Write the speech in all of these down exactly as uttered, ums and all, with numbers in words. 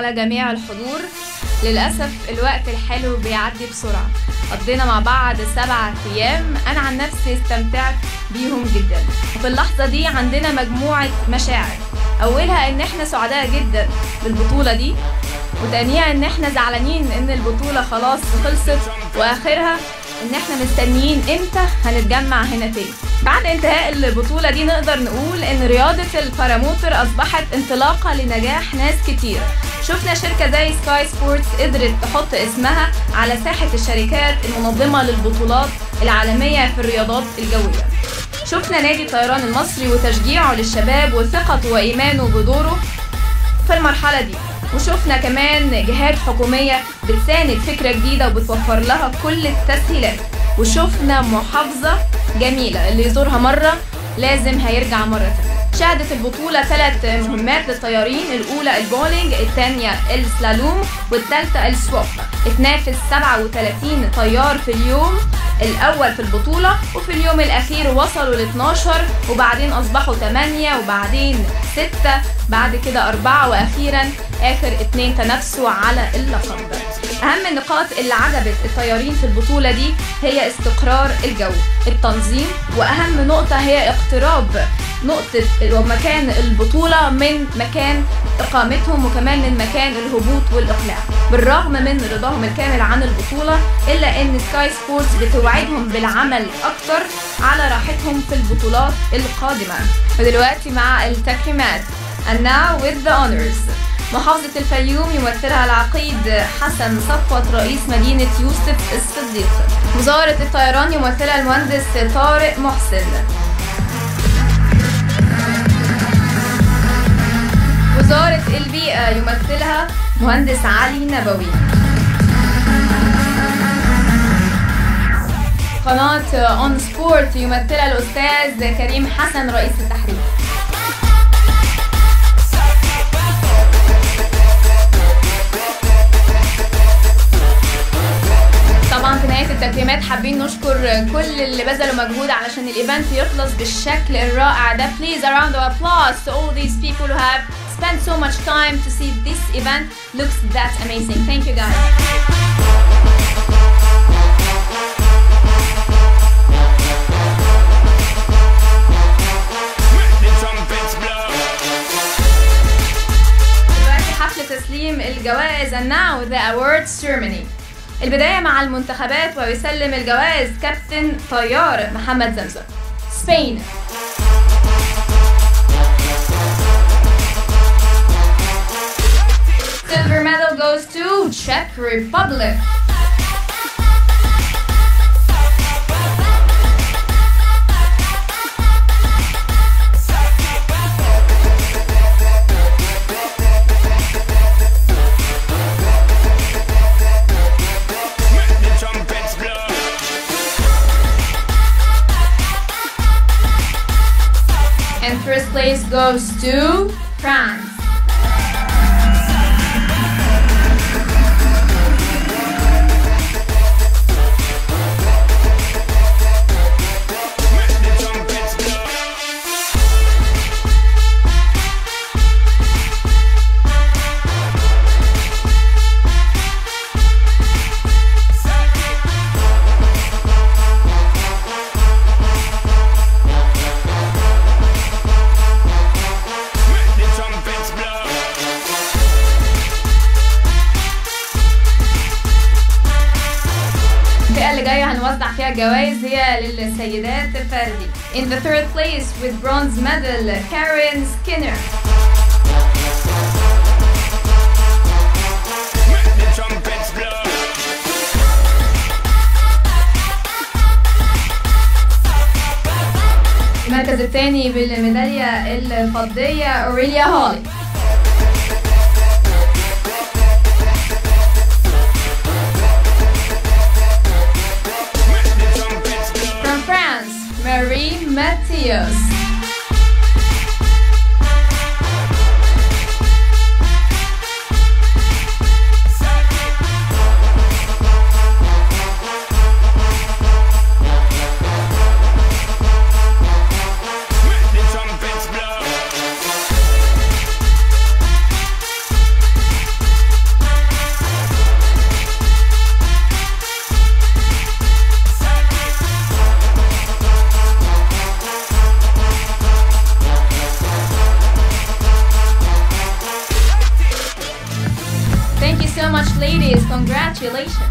على جميع الحضور. للأسف الوقت الحلو بيعدي بسرعة، قضينا مع بعض سبعة أيام أنا عن نفسي استمتعت بيهم جدا. وفي اللحظة دي عندنا مجموعة مشاعر، أولها إن إحنا سعداء جدا بالبطولة دي، وتانيها إن إحنا زعلانين إن البطولة خلاص خلصت، وآخرها إن إحنا مستنيين إمتى هنتجمع هنا تاني. بعد انتهاء البطولة دي نقدر نقول إن رياضة الباراموتر أصبحت انطلاقة لنجاح ناس كتير. شفنا شركة زي سكاي سبورتس قدرت تحط اسمها على ساحة الشركات المنظمة للبطولات العالمية في الرياضات الجوية. شفنا نادي الطيران المصري وتشجيعه للشباب وثقته وإيمانه بدوره في المرحلة دي. وشفنا كمان جهات حكومية بتساند فكرة جديدة وبتوفر لها كل التسهيلات. وشفنا محافظة جميلة اللي يزورها مرة لازم هيرجع مرة تانية. شهدت البطولة ثلاث مهمات للطيارين، الأولى البولينج، الثانية السلالوم، والثالثة السووب. اتنافس سبعة وثلاثين طيار في اليوم الأول في البطولة، وفي اليوم الأخير وصلوا ل اتناشر، وبعدين أصبحوا ثمانية، وبعدين ستة، بعد كده أربعة، وأخيرا آخر اتنين تنافسوا على اللقب. أهم النقاط اللي عجبت الطيارين في البطولة دي هي استقرار الجو، التنظيم، وأهم نقطة هي اقتراب نقطة ومكان البطولة من مكان إقامتهم، وكمان من مكان الهبوط والإقلاع. بالرغم من رضاهم الكامل عن البطولة، إلا إن سكاي سبورتس بتوعدهم بالعمل أكتر على راحتهم في البطولات القادمة. ودلوقتي مع التكريمات. And now with the honors. محافظة الفيوم يمثلها العقيد حسن صفوت رئيس مدينة يوسف الصديق. وزارة الطيران يمثلها المهندس طارق محسن. وزارة البيئة يمثلها مهندس علي نبوي. قناة اون سبورت يمثلها الأستاذ كريم حسن رئيس التحرير. طبعا في نهاية التكريمات حابين نشكر كل اللي بذلوا مجهود علشان الايفنت يخلص بالشكل الرائع ده. Please a round of applause to all these people who have spent so much time to see this event. Looks that amazing. Thank you guys. دلوقتي حفل تسليم الجوائز and now the awards ceremony. البداية مع المنتخبات، ويسلم الجوائز كابتن طيار محمد زمزم. Spain. Silver medal goes to Czech Republic. And first place goes to France. اللي جايه هنوزع فيها جوائز هي للسيدات فردي. In the third place with bronze medal Karen Skinner. المركز الثاني بالميداليه الفضيه أوريليا هولي. Marie Mathias. ladies, congratulations.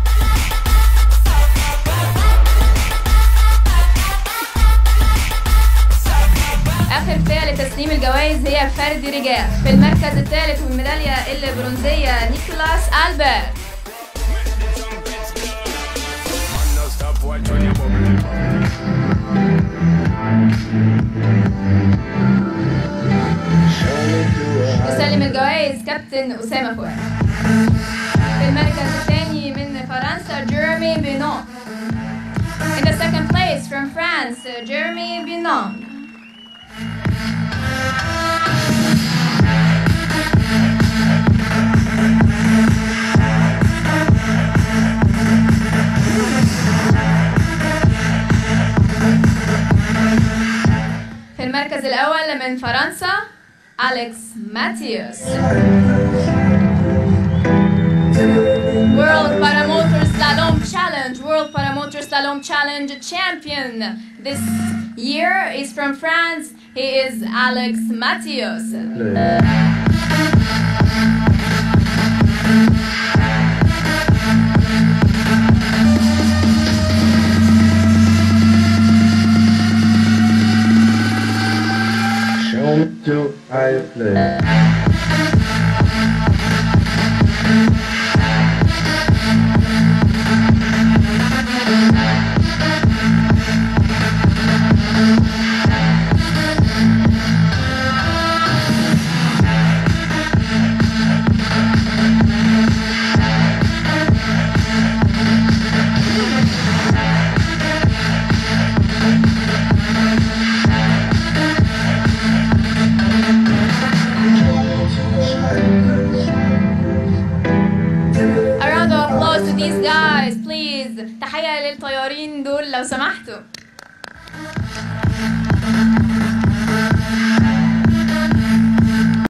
آخر فئة لتسليم الجوائز هي فردي رجال. في المركز الثالث والميدالية البرونزية نيكولاس ألبرت. يسلم الجوائز كابتن أسامة فؤاد. في المركز الثاني من فرنسا جيرمي بينون. In the second place from France, Jeremy Binon. في المركز الأول من فرنسا أليكس ماتيوس. World Paramotor Slalom Challenge, World Paramotor Slalom Challenge champion this year is from France. He is Alex Mathios. Show me to how you play. A round of applause to these guys, please. تحية للطيارين دول لو سمحتوا.